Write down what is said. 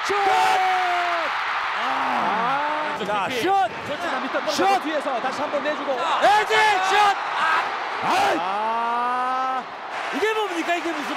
슛! 자, 슛! 좋지만 밑에 슛! 뒤에서 다시 한번 내주고 에지 슛! 이게 뭡니까? 이게 무슨